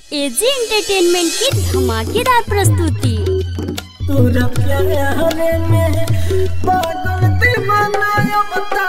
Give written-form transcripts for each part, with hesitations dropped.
AG entertainment की धमाकेदार प्रस्तुति। तोरा प्यार में पागल दीवाना बता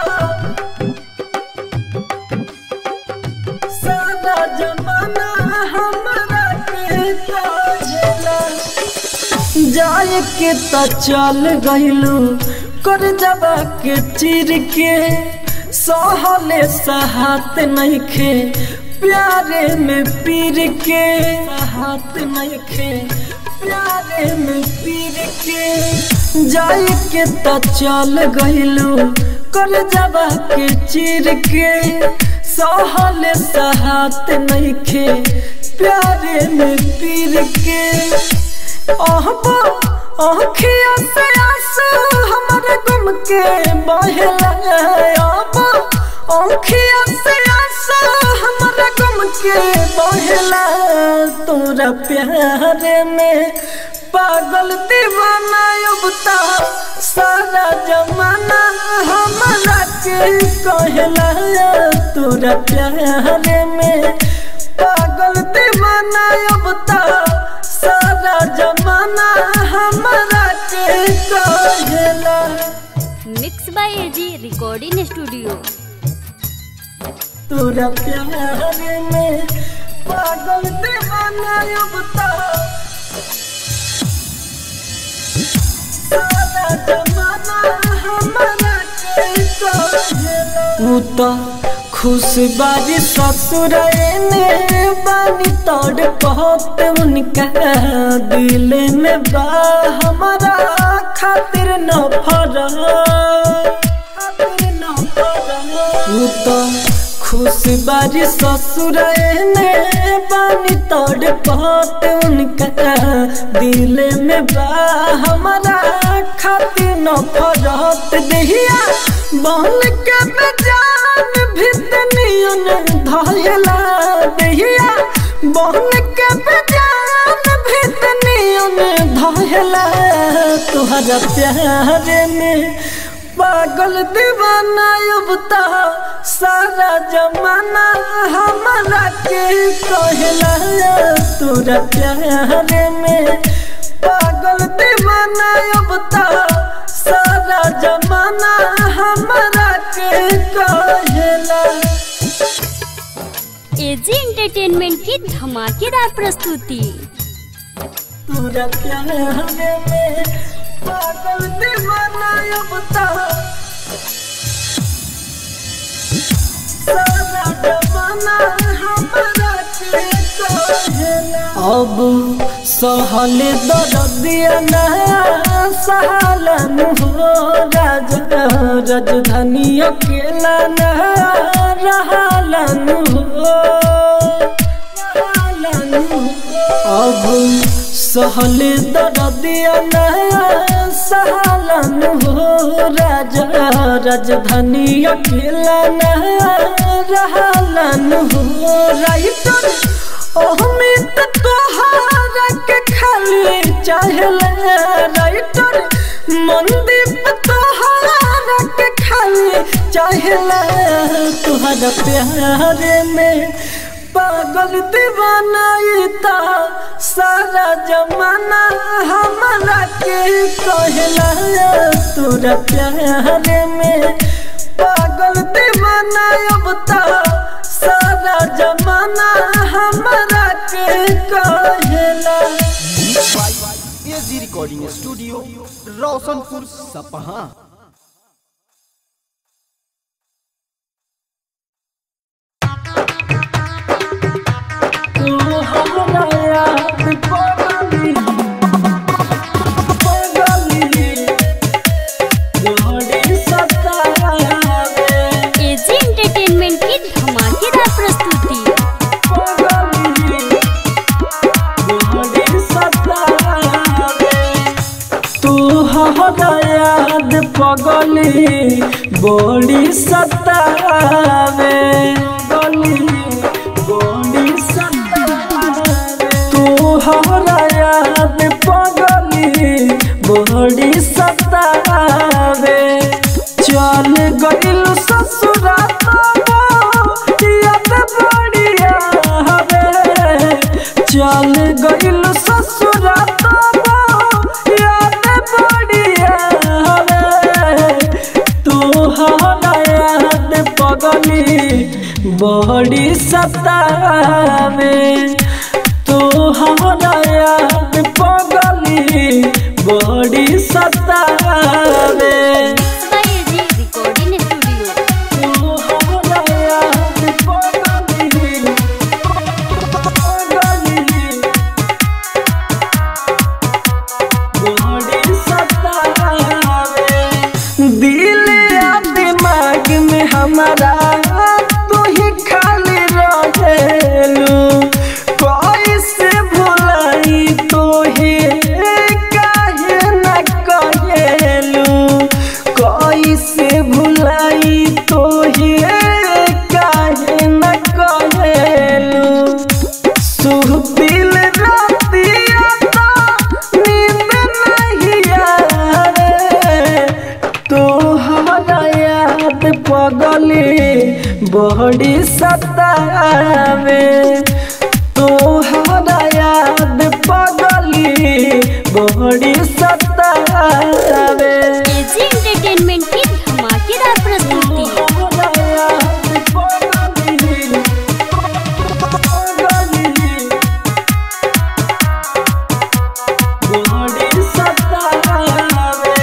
सारा जमाना हमारा के काजला जाए के त चल गइलू कर जबा के चिर के सहले सहात नहीं खे प्यारे में पीर के हाथ नहीं खे प्यारे में पीर के जाए के त चल गइलू कर जबा के चिर के सहले सहात नहीं खे प्यारे में पीर के आँखियों से आंसू हमारे गुम के बहला आँखियों से आंसू हमारे गुम के बहला तोरा प्यार में पागल दीवाना युवता सारा जमाना हमारा के कहला तोरा प्यार में पागल दीवाना युवता सारा जमाना हमारा के कहला। Mix by AG recording studio. तोरा प्यार में पागल दीवाना युवता सारा जमाना हमारा के कहला। खुश बारी ससुर ने बानी तोड़ बहुत उनका दिल में बा हमारा खातिर न खुश बारी ससुर ने बानी तोड़ बहुत उनका दिल में बा हमारा खातिर न फरत दहिया बन के बेजान भितनियन धयला दहिया बन के बेजान भितनियन धयला तुहरा प्यार में पागल दीवाना युवता सारा जमाना हमारा के कहला तोरा प्यार में पागल दीवाना युवता सारा जमाना हमारा के कहला। एजी एंटरटेनमेंट की धमाकेदार प्रस्तुति। तोरा प्यार में पागल दीवाना युवता सारा जमाना हमारा के कहला। अब सहल दर्दिया ना सहलन हो राजधानी अकेला ना रहलन हो अब सहल दर्दिया ना सहलन हो राजधानी अकेला ना रहलन हो राइटर अमित तोहारा के खाली चाहला राइटर मनदीप तोहारा के खाली चाहला तुहरा प्यार में पागल दीवाना इता सारा जमाना हमारा के कहला तोरा प्यार में पागल दीवाना युवता सारा जमाना हमारा के कहला। एजी रिकॉर्डिंग स्टूडियो रोशनपुर सपहा। एजी एंटरटेनमेंट की धमाकेदार प्रस्तुति। याद पगली बड़ी सतावे बड़ी सतावे तोहरा याद पगली बड़ी सतावे चल गइल ससुरा याद बढ़िया हवे चल गइल ससुरा तब याद बढ़िया तोहरा याद पगली बड़ी सतावे तोहरा याद पगली बड़ी सतावे रिकॉर्डिंग स्टूडियो तोहरा याद पगली बड़ी सतावे दिल या दिमाग में हमारा तू ही खाली रहेलू कैसे भुलाई तो ही काहे न कहेलू कैसे भुलाई तो ही काहे न कहेलू सुहबिल रातिया तो नींद नहीं आवे तोहरा याद पगली बड़ी सतावे तोहरा याद पगली बड़ी सतावे एजी एंटरटेनमेंट की धमाकेदार प्रस्तुति तोहरा याद पगली बड़ी सतावे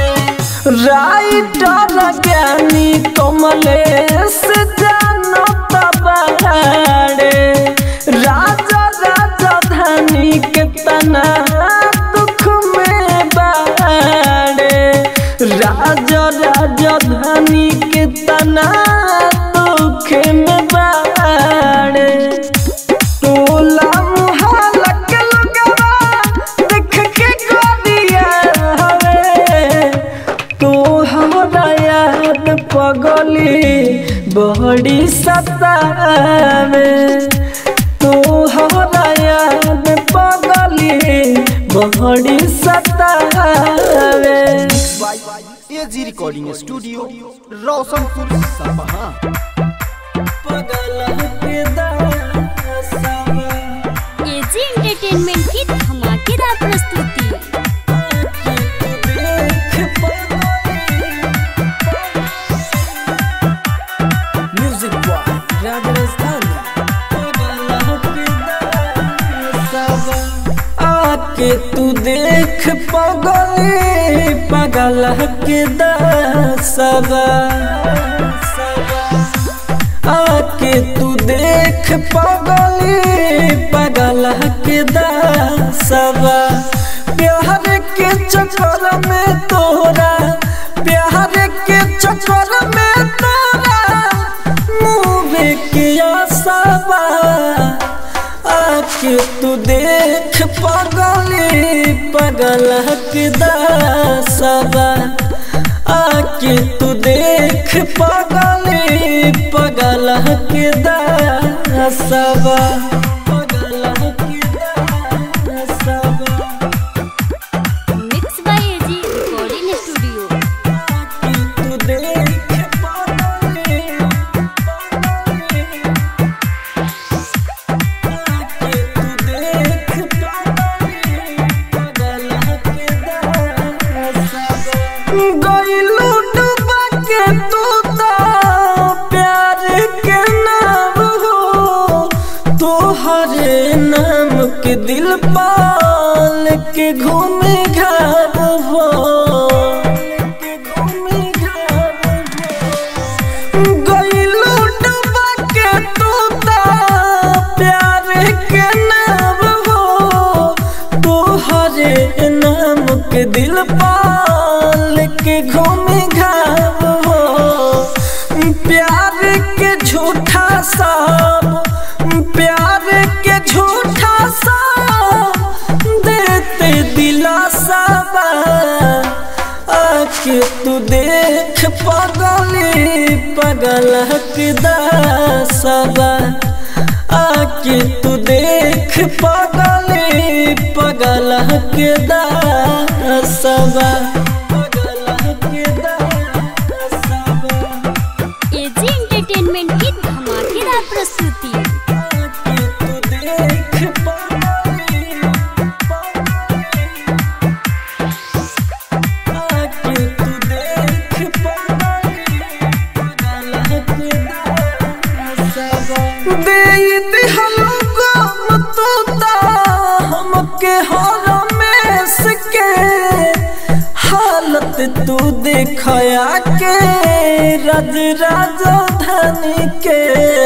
राइटर ज्ञानी कमलेश जानत बाड़े राजा राजधानी के तना दुख में बाड़े राजा राजधानी के तना दुख में बाड़े टोला मुहल्ला के लोगवा देख के गोरिया हवे तोहरा याद पगली बड़ी सतावे तोहरा याद पगली बड़ी सतावे एजी रिकॉर्डिंग स्टूडियो रोशनपुर सपहा। पगल के दासवा एजी एंटरटेनमेंट की धमाकेदार प्रस्तुति म्यूजिक बॉय राजस्थान आके तू देख पगली पगल के दासवा आके तू देख पगली पगल के दासवा प्यार के चक्कर में तोरा प्यार के चक्कर में तोरा मुँह के आसवा आके तू देख पगली पगल के दासवा आके तू देख पगली पगल के दासवा पगल के दासवा mix by AG recording studio आके तू देख पगली आके तू देख पगली पगल के दासवा गइलू डूबा के तू तो प्यार के नाम हो तोहरे नाम के दिल पाल के घूमे घाव हो गइलू डूबा के तू तो प्यार के नाम हो तोहरे नाम के दिल पाल के घूमे घाव हो प्यार के झूठा सब प्यार के झूठा सब देते दिलासा आके तू देख पगली पगल के दासवा आके तू देख पगली पगल के दासवा पगल के दासवा एजी एंटरटेनमेंट की धमाकेदार प्रस्तुति आके तू देख पगली तू देखया के राज राजधानी के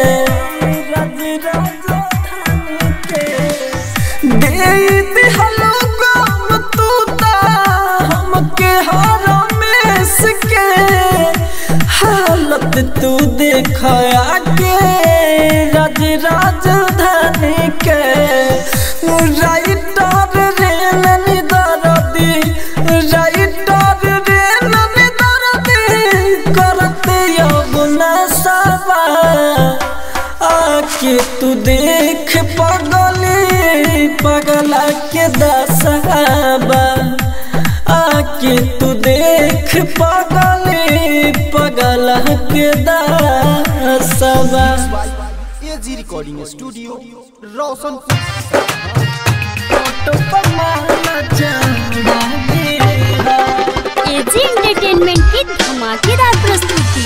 दे दिहलो गम तू ता हमके हरमेश के हालत तू देखया के राज राजधानी के राइटर रे ननी दरदी राइटर रे ननी दरदी करते यमुना सवा आके तू देख पगली पगला के दसवा आके तू देख पगली पगला के दसवा। AG recording studio Roshanpur. AG entertainment की धमाकेदार प्रस्तुति।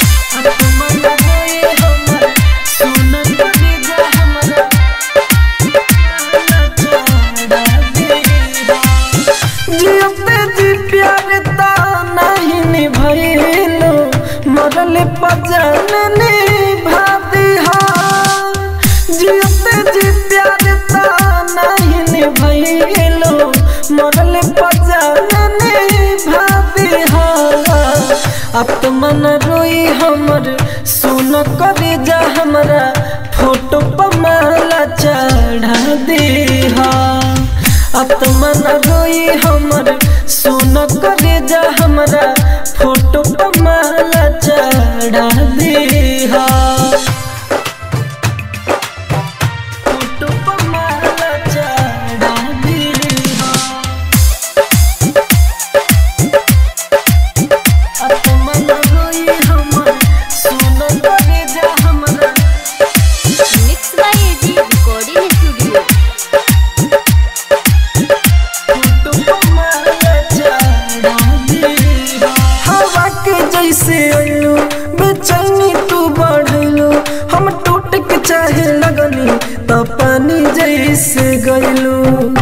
मरल पजन भादिहा जियते जी प्यार ता नहीं भइलो मरल पजन भादिहा आत्मन रोई हमर सुन करे जा हमरा फोटो पर माला चढ़ा दीहा आत्मन रोई हमर सुन करे जा हमरा फोटो पर माला चढ़ा दीहा फोटो पर माला चढ़ा दीहा आत्मन रोई हमर सुन करे जा हमरा mix by AG recording studio. जैसे आयु बेचैनी तू बढ़लू हम टूट के चाहे लगनी तो पानी जैसे गइलू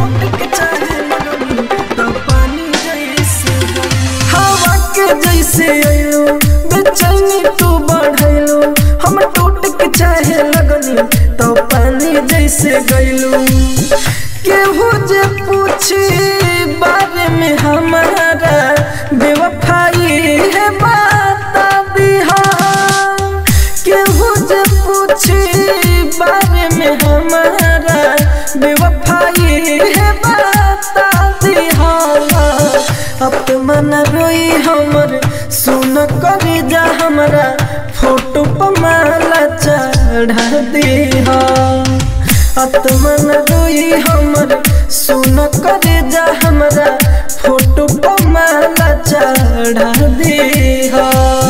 हवा के जैसे आयु बेचैनी तू बढ़लू हम टूट के चाहे लगनी तो पानी जैसे गइलू केहू जे पूछी बारे में हमारा बेवफाई है बता दिहा केहू जे पूछी बारे में हमारा बेवफाई है बता दिहा अपमान रोई हमर सुन करे जा हमरा फोटो पर माला चढ़ा दिहा आत्मन रोई हमर सुन करे जा हमरा फोटो पर माला चढ़ा दीहा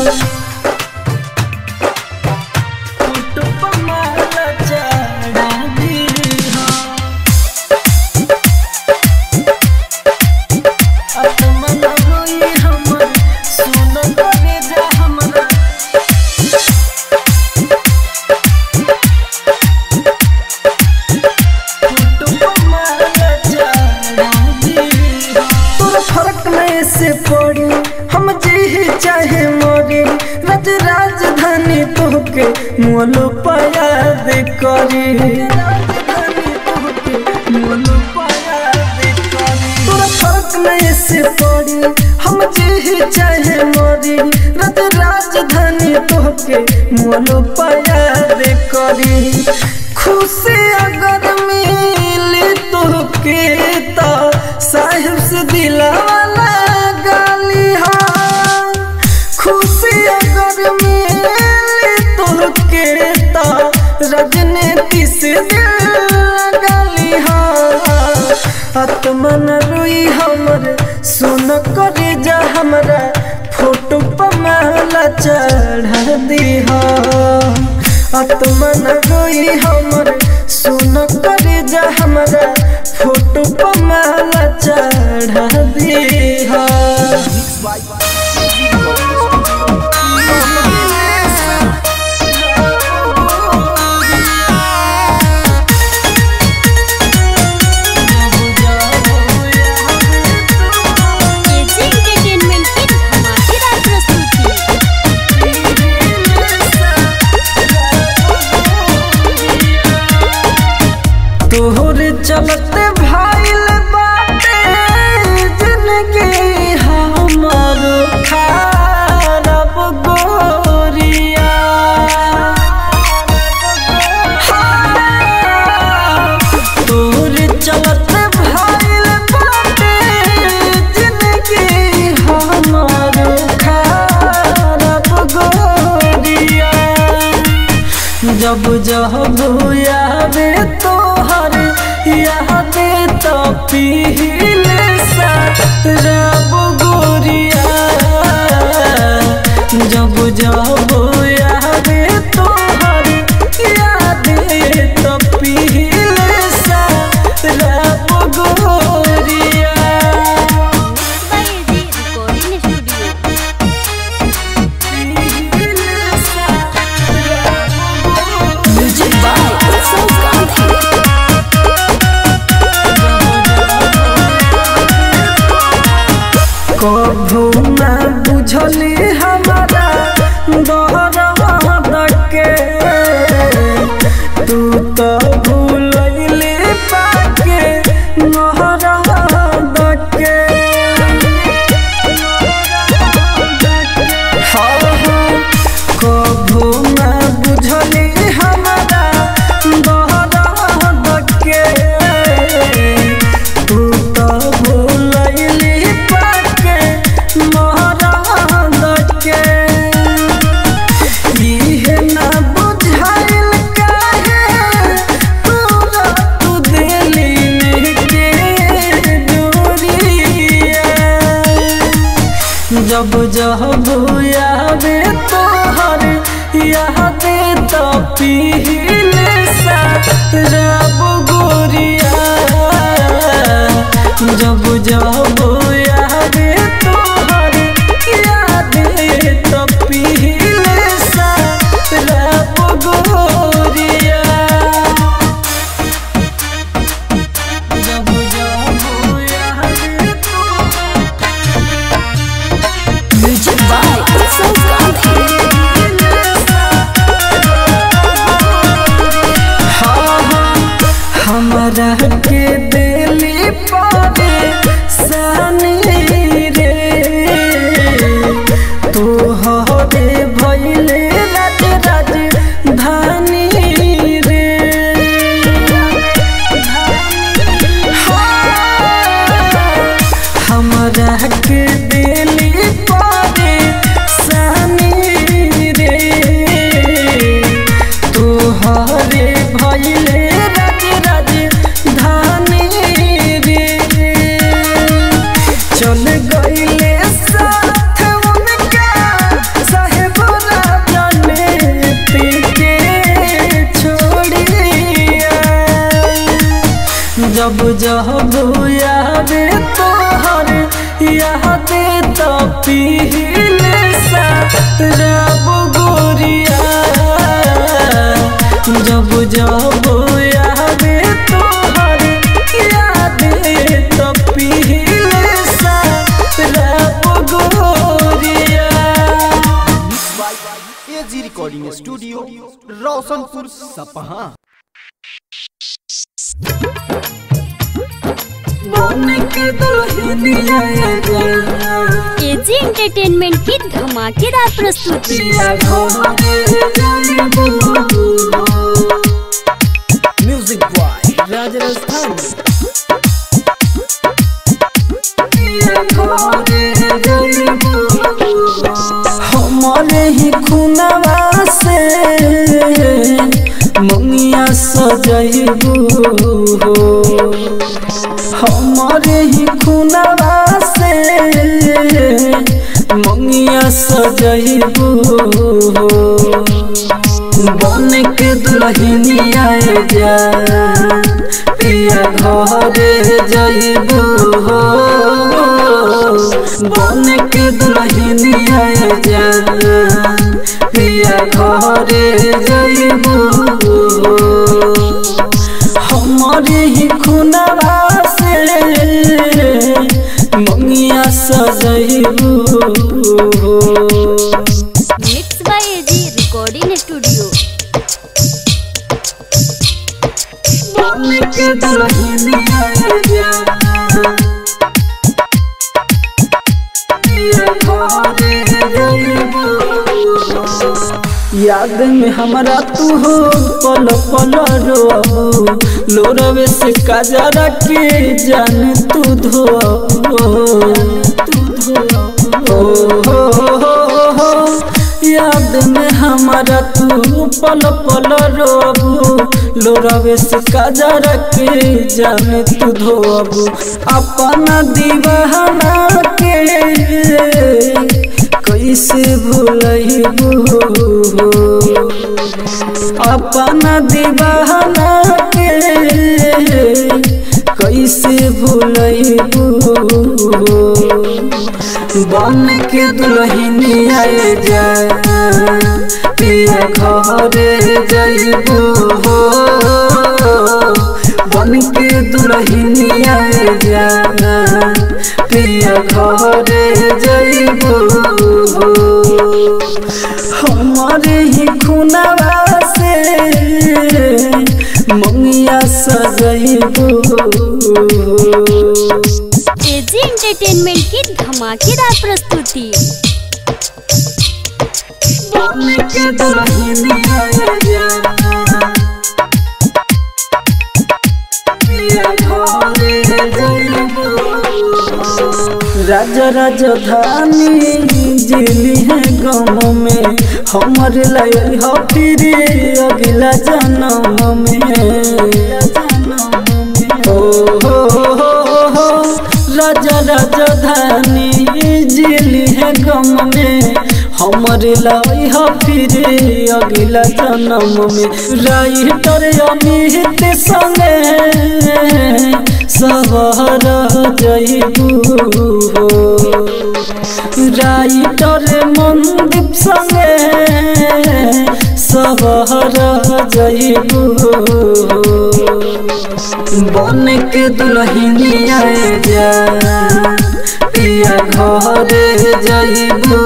फोटो पर माला चढ़ा दीहा आत्मन रोई हमर सुन करे जा हमरा से पड़ी हम जी चाहे मोरी राज राजधानी तोहके मोलो याद करी तोरा फर्क नहीं से पड़ी हम जी चाहे मोरी राज राजधानी तोहके मोलो याद करी खुशी अगर मिली तोहके तो साहिब से दिलवाला खुशी अगर मिले तोहके तो राजनीति से गली आत्मन रोई हमर सुन करे जा हमरा फोटो पर माला चढ़ा दीहा आत्मन रोई हमर सुन करे जा हमरा फोटो पर माला चढ़ा दीहा एजी एंटरटेनमेंट की चलते भाईल बाटे जिंदगी हमर खराब गोरिया तोर चलते भाईल बाटे जिंदगी हमर खराब गोरिया जब जब यावे तोहर याद तो पीले शराब गोरिया जब जब यावे तोहर याद तो पीले शराब गोरिया कभू न बुझली हमारा दर्द के तू तो भूलैली पाके नहरद के कभू न बुझली हमारा दर्द के तू तो भूलैली जब जब यावे तोहर याद तो पीले शराब गोरिया जब जब यावे तोहर याद तो पीले शराब गोरिया जब जब यावे हमरा के दिली पावे सानी रे तू हरे भइले राज राजधानी रे हमरा के दिली पावे सानी रे तू हरे भइले चल गईले साथ उनका साहेब राजाने के छोड़िया जब जब यावे तोहर याद तो पीले शराब गोरिया जब जब यावे तोहर याद तो पीले शराब गोरिया एजी रिकॉर्डिंग स्टूडियो रोशनपुर सपहा एजी एंटरटेनमेंट की धमाकेदार प्रस्तुति म्यूजिक बॉय राज राजस्थानी हमारे ही खुनवा से मंगिया सजैबू हमारे ही खुनवा से मंगिया सजैबू बन के दुल्हनिया जा पिया घरे जइबू बन के दुल्हनिया जा पिया घरे जइबू हमारे ही खुनवा से मंगिया सजइबू mix by AG recording studio के दुल्हनिया दुल्हनिया जा पिया घरे जइबू याद में हमरा तू हो पल पल रोबू लोरवे से काजरा के जान तू धो याद में हमारा तू पल पल रोबू लोरवे से काजरा के जान तू धोबू अपना दीवाना के कैसे भूलबू अपना दीवाना के कैसे भूलबू बन के दुल्हनिया जा पिया घरे जइबू बन के दुल्हनिया जा पिया घरे जइबू हमारे ही खुनवा से मंगिया सजइबू एजी एंटरटेनमेंट की धमाकेदार प्रस्तुति बन के दुल्हनिया जा पिया घरे जइबू राजा राजधानी जिली है गम में हमारे लायल हो फिर अगला जन्म में राजा राजधानी जिली है गम में हमारे लाई हो फिर अगला जन्म में राइटर अमित संगे सवर जइबू राइटर मनदीप संगे सवर जइबू बन के दुल्हनिया जा पिया घरे जइबू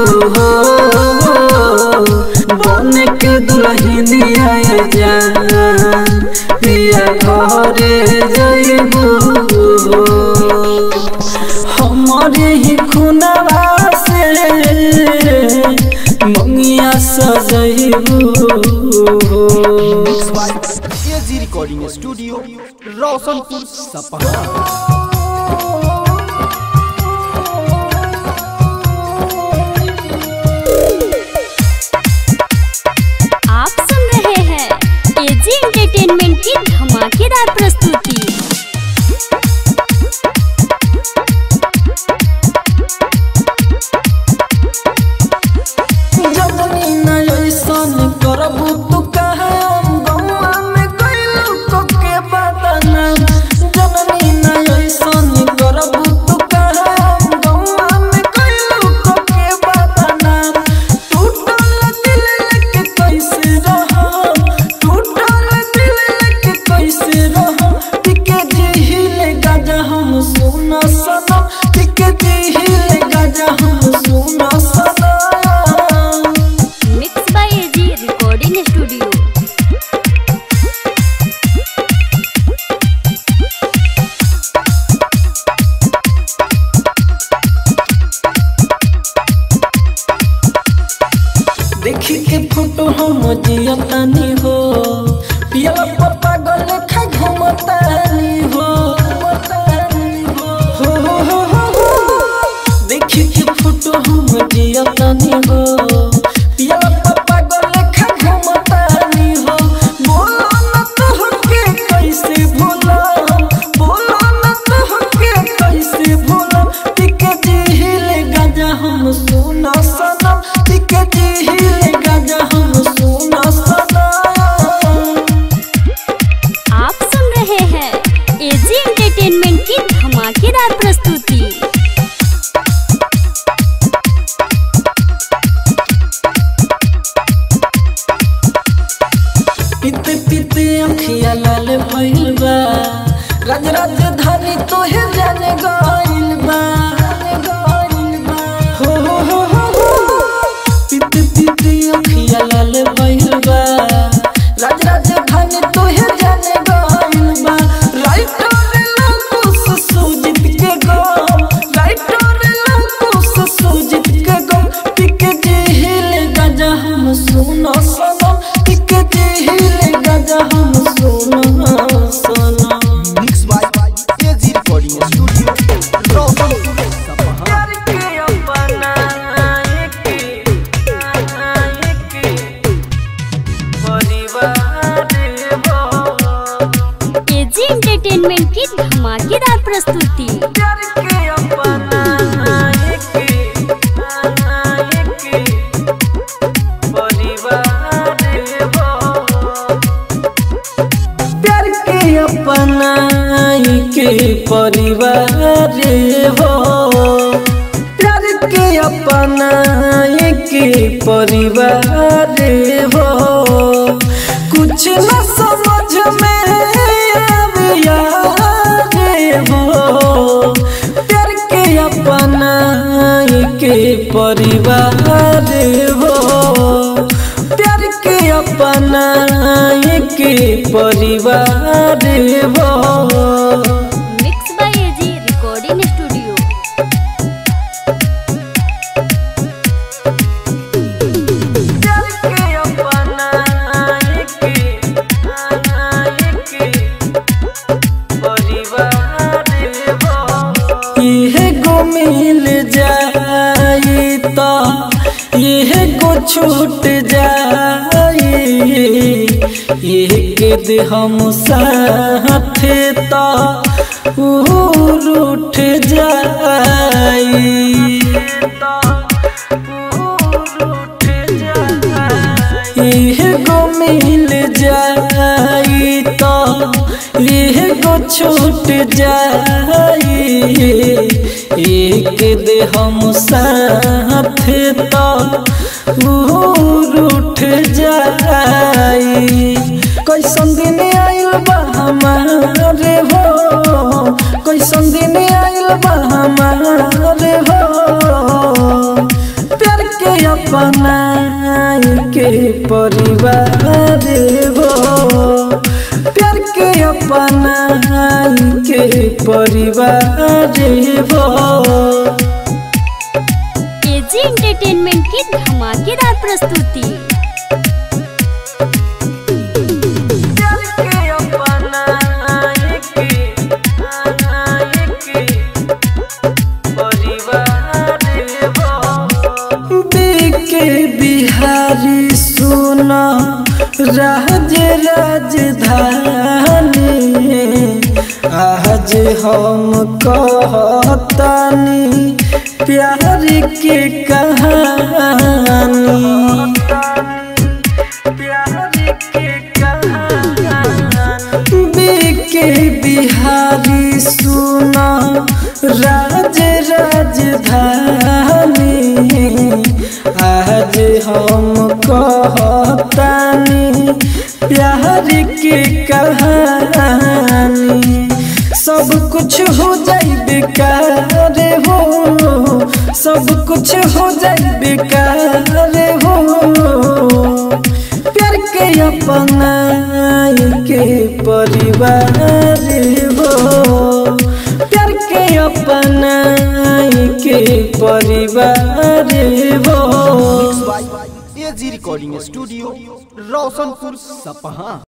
बन के दुल्हनिया जा पिया घरे जइबू हमारे ही खुनवा से मंगिया सजइबू एजी रिकॉर्डिंग स्टूडियो रोशनपुर सपहा। आप सुन रहे हैं एजी एंटरटेनमेंट की धमाकेदार प्रस्तुति देखी के फोटो हम जियतानी हो पिया पापा गल खा घुमतानी हो देखी के फोटो हम जियतानी हो पिया पापा गल खा घुमतानी हो बोलो न तो के कैसे भूला बोलो न तो के कैसे भूला टिके जिहिल गाजा हम सुना सनम टिके जिहिल आप सुन रहे हैं एजी एंटरटेनमेंट की धमाकेदार प्रस्तुति पीते पीते अखिया लाल भइल बा राज राजधानी तोहे जाने गइल बा हो पीते पीते अखिया लाल भइल बा राज राजधानी तोहे जाने गइल बा राइटर धमाकेदार प्रस्तुति। प्यार के अपना के परिवार हो, प्यार के अपना के परिवार हो, प्यार के अपना के परिवार हो। कुछ न समझ में आविया हो, प्यार के अपना के परिवार हो, प्यार के अपना के परिवार हो। Mix by AG recording studio. प्यार के अपना के परिवार हो। यह गो मिल जाई तो यह गो छूट जाई, एक दे हम साथ तो रूठ जाई। यह गो मिल जाई तो यह गो छूट जाई, एक दे हम साथ तो रूठ जाई। कैसन दिन आइल बा हमारे हो, कैसन दिन आइल बा हमारे हो, प्यार के अपना के परिवार हो, प्यार के अपना के परिवार हो। एजी एंटरटेनमेंट की धमाकेदार प्रस्तुति। प्यार के अपना के परिवार हो। बीके बिहारी सुना राज राजधानी, आज हम कहतानी प्यार के कहानी, बीके बिहारी सुना राज राजधानी, आज हम कहतानी प्यार के कहानी। सब कुछ हो जाए बेकार हो, सब कुछ हो जाए बेकार हो, प्यार के अपना के परिवार हो, प्यार के अपना के परिवार हो। एजी रिकॉर्डिंग स्टूडियो रोशनपुर सपहा।